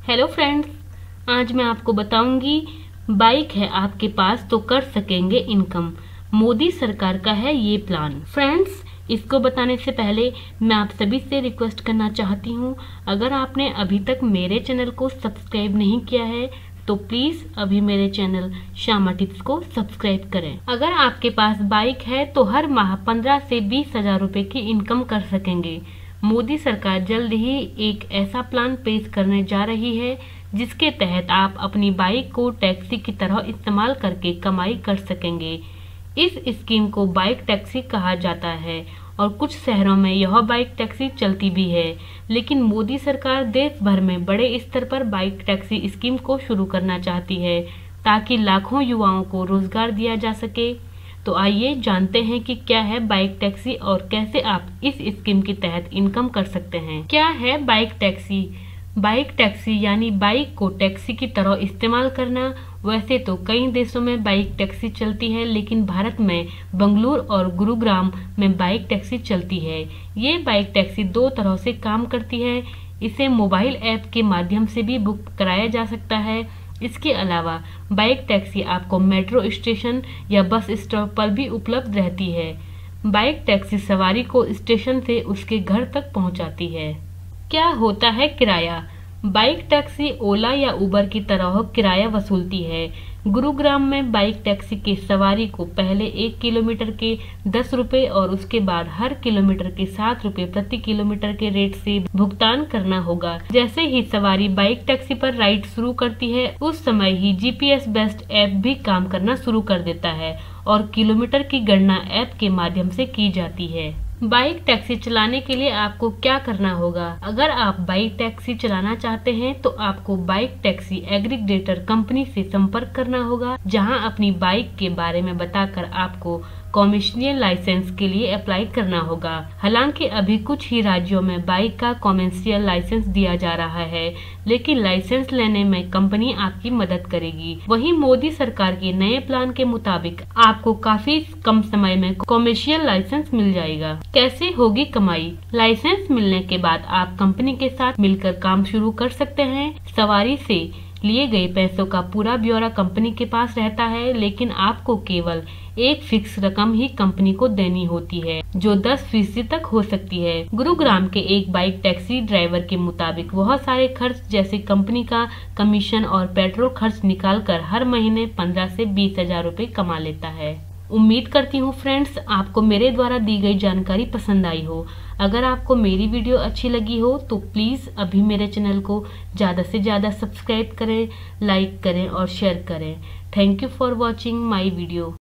Hello friends, आज मैं आपको बताऊंगी बाइक है आपके पास तो कर सकेंगे इनकम। मोदी सरकार का है ये प्लान। फ्रेंड्स, इसको बताने से पहले मैं आप सभी से रिक्वेस्ट करना चाहती हूँ, अगर आपने अभी तक मेरे चैनल को सब्सक्राइब नहीं किया है तो प्लीज अभी मेरे चैनल श्यामा टिप्स को सब्सक्राइब करें। अगर आपके पास बाइक है तो हर माह 15 से 20 हजार रुपए की इनकम कर सकेंगे। मोदी सरकार जल्द ही एक ऐसा प्लान पेश करने जा रही है जिसके तहत आप अपनी बाइक को टैक्सी की तरह इस्तेमाल करके कमाई कर सकेंगे। इस स्कीम को बाइक टैक्सी कहा जाता है और कुछ शहरों में यह बाइक टैक्सी चलती भी है, लेकिन मोदी सरकार देश भर में बड़े स्तर पर बाइक टैक्सी स्कीम को शुरू करना चाहती है ताकि लाखों युवाओं को रोजगार दिया जा सके। तो आइए जानते हैं कि क्या है बाइक टैक्सी और कैसे आप इस स्कीम के तहत इनकम कर सकते हैं। क्या है बाइक टैक्सी? बाइक टैक्सी यानी बाइक को टैक्सी की तरह इस्तेमाल करना। वैसे तो कई देशों में बाइक टैक्सी चलती है, लेकिन भारत में बेंगलुरु और गुरुग्राम में बाइक टैक्सी चलती है। ये बाइक टैक्सी दो तरह से काम करती है। इसे मोबाइल ऐप के माध्यम से भी बुक कराया जा सकता है। इसके अलावा बाइक टैक्सी आपको मेट्रो स्टेशन या बस स्टॉप पर भी उपलब्ध रहती है। बाइक टैक्सी सवारी को स्टेशन से उसके घर तक पहुंचाती है। क्या होता है किराया? बाइक टैक्सी ओला या उबर की तरह किराया वसूलती है। गुरुग्राम में बाइक टैक्सी के सवारी को पहले 1 किलोमीटर के 10 रुपए और उसके बाद हर किलोमीटर के 7 रुपए प्रति किलोमीटर के रेट से भुगतान करना होगा। जैसे ही सवारी बाइक टैक्सी पर राइड शुरू करती है, उस समय ही GPS बेस्ड ऐप भी काम करना शुरू कर देता है और किलोमीटर की गणना ऐप के माध्यम से की जाती है। बाइक टैक्सी चलाने के लिए आपको क्या करना होगा? अगर आप बाइक टैक्सी चलाना चाहते हैं तो आपको बाइक टैक्सी एग्रीगेटर कंपनी से संपर्क करना होगा, जहां अपनी बाइक के बारे में बताकर आपको कॉमर्शियल लाइसेंस के लिए अप्लाई करना होगा। हालांकि अभी कुछ ही राज्यों में बाइक का कॉमर्शियल लाइसेंस दिया जा रहा है, लेकिन लाइसेंस लेने में कंपनी आपकी मदद करेगी। वहीं मोदी सरकार के नए प्लान के मुताबिक आपको काफी कम समय में कॉमर्शियल लाइसेंस मिल जाएगा। कैसे होगी कमाई? लाइसेंस मिलने के बाद आप कंपनी के साथ मिलकर काम शुरू कर सकते हैं। सवारी से लिए गए पैसों का पूरा ब्यौरा कंपनी के पास रहता है, लेकिन आपको केवल एक फिक्स रकम ही कंपनी को देनी होती है, जो 10% तक हो सकती है। गुरुग्राम के एक बाइक टैक्सी ड्राइवर के मुताबिक वह सारे खर्च जैसे कंपनी का कमीशन और पेट्रोल खर्च निकालकर हर महीने 15 से 20 हजार रुपए कमा लेता है। उम्मीद करती हूँ फ्रेंड्स, आपको मेरे द्वारा दी गई जानकारी पसंद आई हो। अगर आपको मेरी वीडियो अच्छी लगी हो तो प्लीज अभी मेरे चैनल को ज्यादा से ज्यादा सब्सक्राइब करें, लाइक करें और शेयर करें। Thank you for watching my video.